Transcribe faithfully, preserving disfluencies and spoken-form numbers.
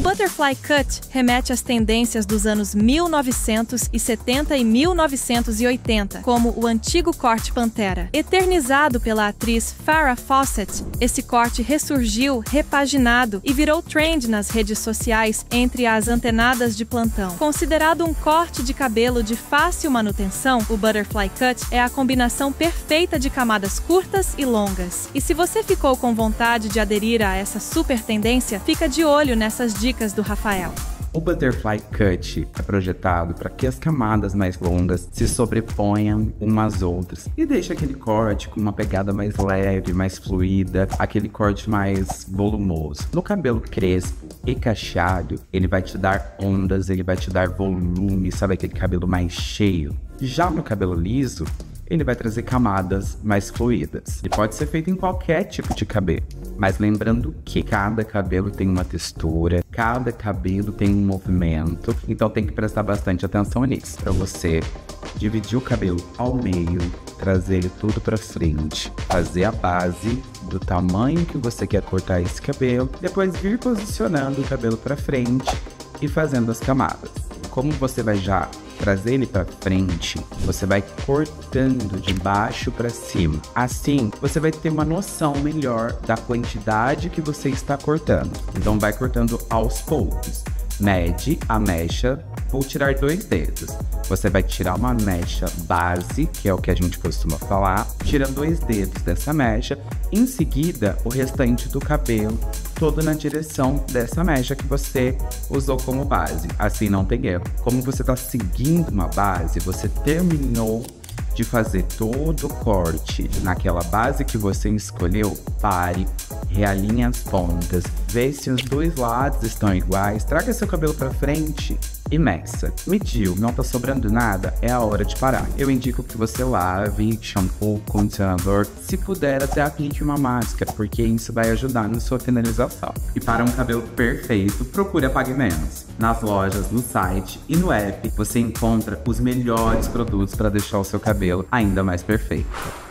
Butterfly Cut remete às tendências dos anos mil novecentos e setenta e mil novecentos e oitenta, como o antigo corte Pantera. Eternizado pela atriz Farrah Fawcett, esse corte ressurgiu, repaginado e virou trend nas redes sociais entre as antenadas de plantão. Considerado um corte de cabelo de fácil manutenção, o Butterfly Cut é a combinação perfeita de camadas curtas e longas. E se você ficou com vontade de aderir a essa super tendência, fica de olho nessas dicas do Rafael. O Butterfly Cut é projetado para que as camadas mais longas se sobreponham umas às outras e deixa aquele corte com uma pegada mais leve, mais fluida, aquele corte mais volumoso. No cabelo crespo e cacheado, ele vai te dar ondas, ele vai te dar volume, sabe aquele cabelo mais cheio? Já no cabelo liso, ele vai trazer camadas mais fluidas. Ele pode ser feito em qualquer tipo de cabelo, mas lembrando que cada cabelo tem uma textura, cada cabelo tem um movimento, então tem que prestar bastante atenção nisso, para você dividir o cabelo ao meio, trazer ele tudo para frente, fazer a base do tamanho que você quer cortar esse cabelo, depois vir posicionando o cabelo para frente e fazendo as camadas. Como você vai já trazer ele para frente, você vai cortando de baixo para cima. Assim, você vai ter uma noção melhor da quantidade que você está cortando. Então, vai cortando aos poucos. Mede a mecha, vou tirar dois dedos. Você vai tirar uma mecha base, que é o que a gente costuma falar, tira dois dedos dessa mecha, em seguida o restante do cabelo, todo na direção dessa mecha que você usou como base. Assim não tem erro. Como você está seguindo uma base, você terminou de fazer todo o corte naquela base que você escolheu, pare, realinhe as pontas, vê se os dois lados estão iguais, traga seu cabelo para frente e meça. Mediu, não tá sobrando nada, é a hora de parar. Eu indico que você lave, shampoo, condicionador, se puder até aplique uma máscara, porque isso vai ajudar na sua finalização. E para um cabelo perfeito, procure a Pague Menos. Nas lojas, no site e no app, você encontra os melhores produtos para deixar o seu cabelo ainda mais perfeito.